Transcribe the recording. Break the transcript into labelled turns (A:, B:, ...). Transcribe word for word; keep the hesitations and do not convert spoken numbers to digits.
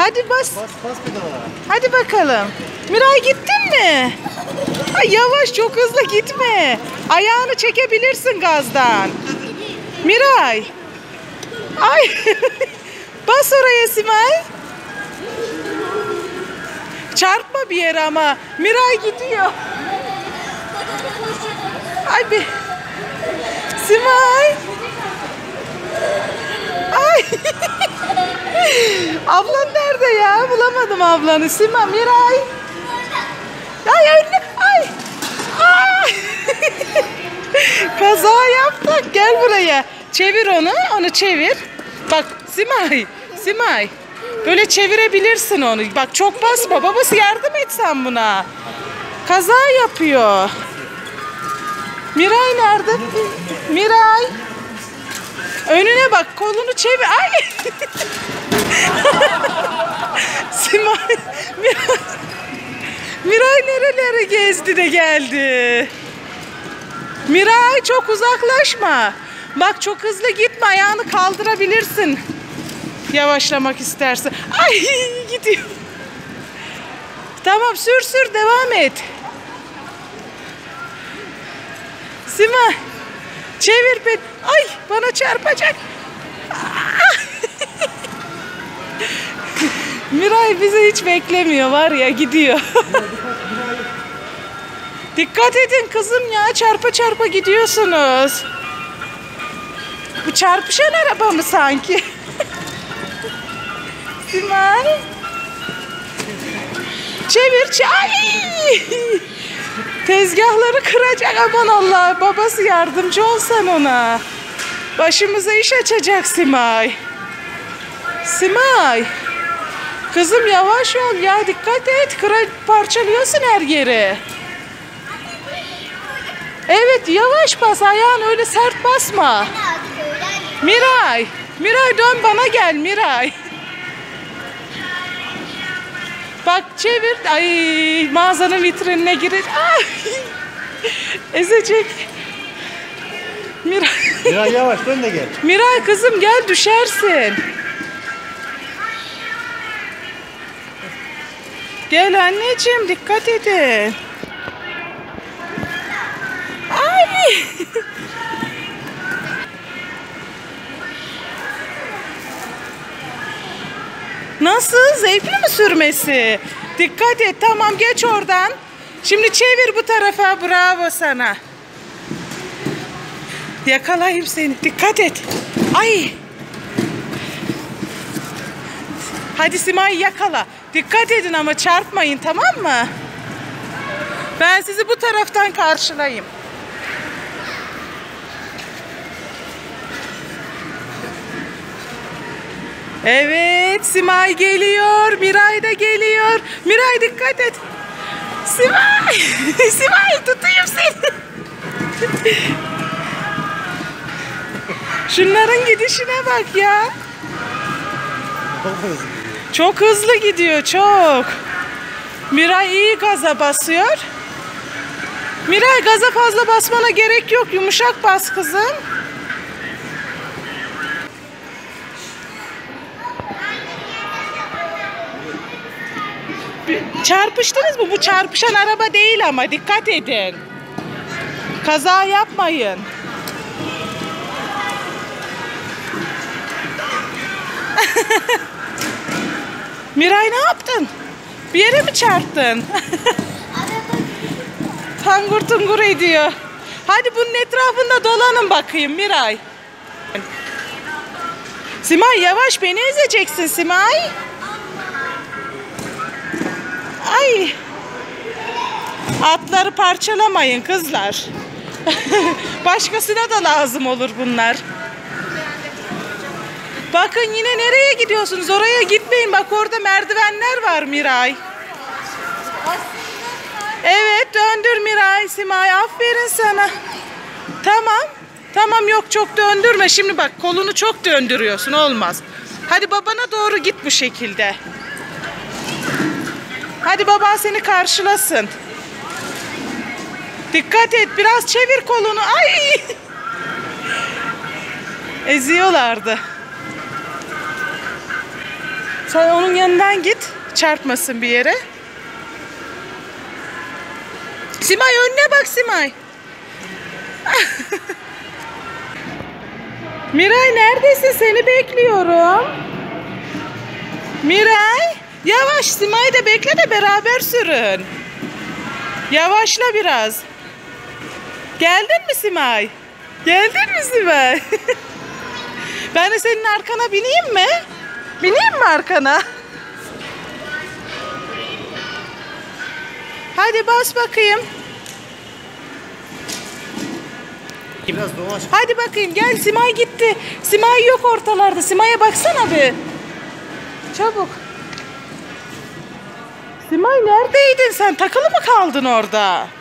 A: Hadi bas.
B: Bas bas pedala.
A: Hadi bakalım. Miray gittin mi? Ay yavaş, çok hızlı gitme. Ayağını çekebilirsin gazdan. Miray. Ay. Bas oraya Simay. Çarpma bir yere ama. Miray gidiyor. Ay bir. Simay. Ay. Ablan nerede ya? Bulamadım ablanı. Simay, Miray. Ay önüne. Ay. Ay. Kaza yaptık. Gel buraya. Çevir onu. Onu çevir. Bak Simay. Simay. Böyle çevirebilirsin onu. Bak çok basma. Babası yardım et sen buna. Kaza yapıyor. Miray nerede? Miray. Önüne bak. Kolunu çevir. Ay. Simay. Miray. Miray nerelere gezdi de geldi. Miray çok uzaklaşma. Bak çok hızlı gitme. Ayağını kaldırabilirsin. Yavaşlamak istersen. Ay gidiyor. Tamam sür sür devam et. Simay. Çevir pet. Ay bana çarpacak. Miray bizi hiç beklemiyor var ya, gidiyor. Dikkat edin kızım ya, çarpa çarpa gidiyorsunuz. Bu çarpışan araba mı sanki? Simay. Çevir çay. Tezgahları kıracak, aman Allah. Babası yardımcı olsan ona. Başımıza iş açacak Simay. Simay. Kızım yavaş ol ya, dikkat et. Kıra, parçalıyorsun her yeri. Evet yavaş bas, ayağını öyle sert basma. Miray. Miray dön bana gel Miray. Bak çevir. Ay mağazanın vitrinine girir. Ay. Ezecek. Miray.
B: Miray yavaş dön de gel.
A: Miray kızım gel, düşersin. Gel anneciğim, dikkat edin. Ay. Nasıl? Zevkli mi sürmesi? Dikkat et. Tamam geç oradan. Şimdi çevir bu tarafa. Bravo sana. Yakalayayım seni. Dikkat et. Ay. Hadi Simay yakala. Dikkat edin ama çarpmayın, tamam mı? Ben sizi bu taraftan karşılayayım. Evet, Simay geliyor. Miray da geliyor. Miray dikkat et. Simay. Simay tutayım seni. Şunların gidişine bak ya. Çok hızlı gidiyor, çok. Miray iyi gaza basıyor. Miray gaza fazla basmana gerek yok. Yumuşak bas kızım. Çarpıştınız mı? Bu çarpışan araba değil ama dikkat edin. Kaza yapmayın. Miray ne yaptın? Bir yere mi çarptın? Tangur tungur ediyor. Hadi bunun etrafında dolanın bakayım Miray. Simay yavaş, beni ezeceksin Simay. Ay. Atları parçalamayın kızlar. Başkasına da lazım olur bunlar. Bakın yine nereye gidiyorsunuz? Oraya gitmeyin. Bak orada merdivenler var Miray. Evet döndür Miray. Simay aferin sana. Tamam. Tamam yok çok döndürme. Şimdi bak kolunu çok döndürüyorsun. Olmaz. Hadi babana doğru git bu şekilde. Hadi baban seni karşılasın. Dikkat et, biraz çevir kolunu. Ay! Eziyorlardı. Sen onun yanından git. Çarpmasın bir yere. Simay önüne bak Simay. Miray neredesin? Seni bekliyorum. Miray. Yavaş, Simay da bekle de beraber sürün. Yavaşla biraz. Geldin mi Simay? Geldin mi Simay? Ben de senin arkana bineyim mi? Bineyim mi arkana? Hadi bas bakayım.
B: Biraz dolaş.
A: Hadi bakayım gel, Simay gitti. Simay yok ortalarda. Simay'a baksana bir. Çabuk. Simay neredeydin sen? Takılı mı kaldın orada?